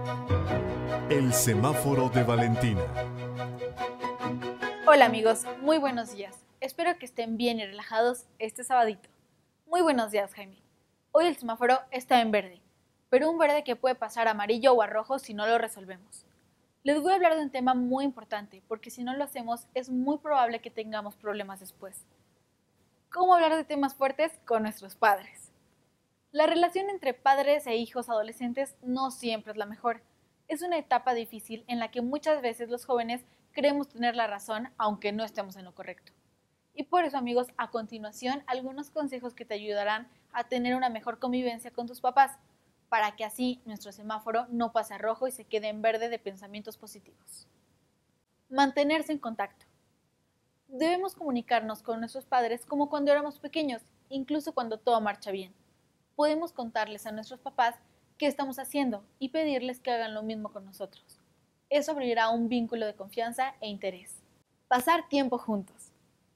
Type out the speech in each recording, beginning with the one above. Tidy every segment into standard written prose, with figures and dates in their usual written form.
El semáforo de Valentina. Hola amigos, muy buenos días. Espero que estén bien y relajados este sabadito. Muy buenos días, Jaime. Hoy el semáforo está en verde, pero un verde que puede pasar a amarillo o a rojo si no lo resolvemos. Les voy a hablar de un tema muy importante, porque si no lo hacemos es muy probable que tengamos problemas después. ¿Cómo hablar de temas fuertes con nuestros padres? La relación entre padres e hijos adolescentes no siempre es la mejor. Es una etapa difícil en la que muchas veces los jóvenes creemos tener la razón aunque no estemos en lo correcto. Y por eso, amigos, a continuación algunos consejos que te ayudarán a tener una mejor convivencia con tus papás, para que así nuestro semáforo no pase a rojo y se quede en verde de pensamientos positivos. Mantenerse en contacto. Debemos comunicarnos con nuestros padres como cuando éramos pequeños, incluso cuando todo marcha bien. Podemos contarles a nuestros papás qué estamos haciendo y pedirles que hagan lo mismo con nosotros. Eso abrirá un vínculo de confianza e interés. Pasar tiempo juntos.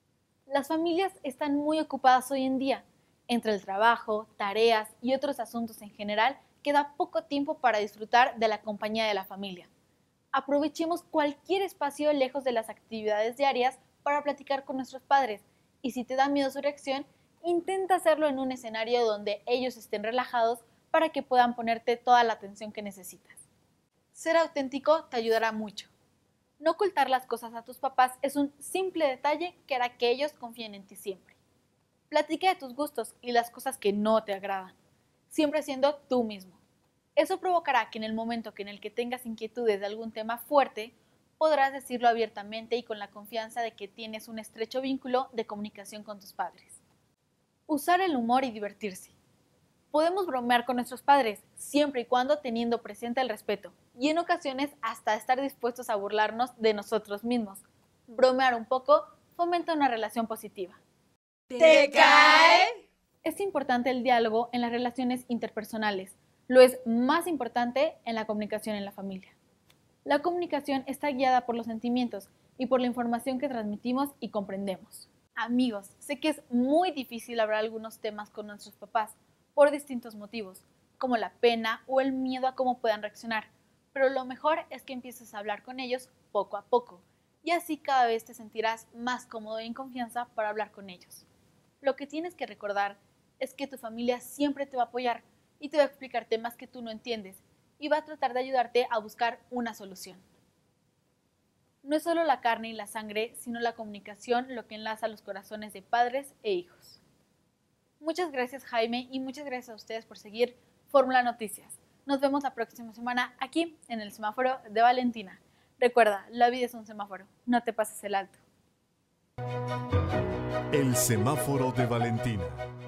Las familias están muy ocupadas hoy en día. Entre el trabajo, tareas y otros asuntos en general, queda poco tiempo para disfrutar de la compañía de la familia. Aprovechemos cualquier espacio lejos de las actividades diarias para platicar con nuestros padres, y si te da miedo su reacción, intenta hacerlo en un escenario donde ellos estén relajados para que puedan ponerte toda la atención que necesitas. Ser auténtico te ayudará mucho. No ocultar las cosas a tus papás es un simple detalle que hará que ellos confíen en ti siempre. Platica de tus gustos y las cosas que no te agradan, siempre siendo tú mismo. Eso provocará que en el momento en el que tengas inquietudes de algún tema fuerte, podrás decirlo abiertamente y con la confianza de que tienes un estrecho vínculo de comunicación con tus padres. Usar el humor y divertirse. Podemos bromear con nuestros padres, siempre y cuando teniendo presente el respeto, y en ocasiones hasta estar dispuestos a burlarnos de nosotros mismos. Bromear un poco fomenta una relación positiva. ¿Te cae? Es importante el diálogo en las relaciones interpersonales. Lo es más importante en la comunicación en la familia. La comunicación está guiada por los sentimientos y por la información que transmitimos y comprendemos. Amigos, sé que es muy difícil hablar algunos temas con nuestros papás por distintos motivos, como la pena o el miedo a cómo puedan reaccionar, pero lo mejor es que empieces a hablar con ellos poco a poco, y así cada vez te sentirás más cómodo y en confianza para hablar con ellos. Lo que tienes que recordar es que tu familia siempre te va a apoyar y te va a explicar temas que tú no entiendes y va a tratar de ayudarte a buscar una solución. No es solo la carne y la sangre, sino la comunicación lo que enlaza los corazones de padres e hijos. Muchas gracias, Jaime, y muchas gracias a ustedes por seguir Fórmula Noticias. Nos vemos la próxima semana aquí en el semáforo de Valentina. Recuerda, la vida es un semáforo, no te pases el alto. El semáforo de Valentina.